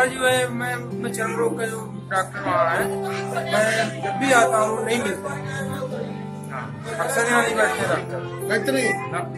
हमारा जो है मैं चर्म रोग का जो डॉक्टर वहाँ है, मैं जब भी आता हूँ नहीं मिलता, अक्सर यहाँ नहीं बैठते डॉक्टर, बैठते नहीं।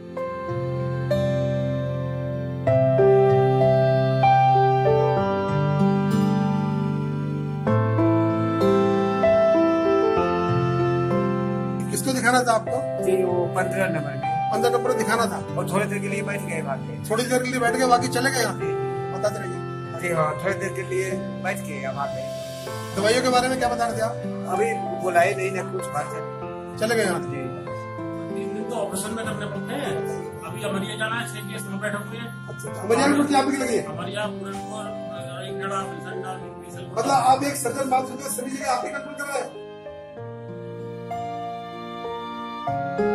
किसको दिखाना था आपको? जी वो 15 नंबर में। 15 नंबर दिखाना था और थोड़ी देर के लिए बैठ गए वहाँ पे। थोड़ी देर के लिए बैठ गए, बाकी चले गए यहाँ पे? बताते रहिए। जी हाँ, थोड़ी देर के लिए बैठ गए वहाँ पे। दवाइयों के बारे में क्या बता रहे थे आप? अभी बुलाए नहीं ना कुछ बात है, चले गए यहाँ। जी तो ऑपरेशन में करने पड़ते हैं। अभी अमरिया जाना है, 6 केस में बैठे हुए हैं। अमरिया में ड्यूटी आपकी लगी है? अमरिया पूरे एक जड़ा मतलब आप एक सर्जन बात सुनते सभी जगह आप ही कंट्रोल कर रहे हैं।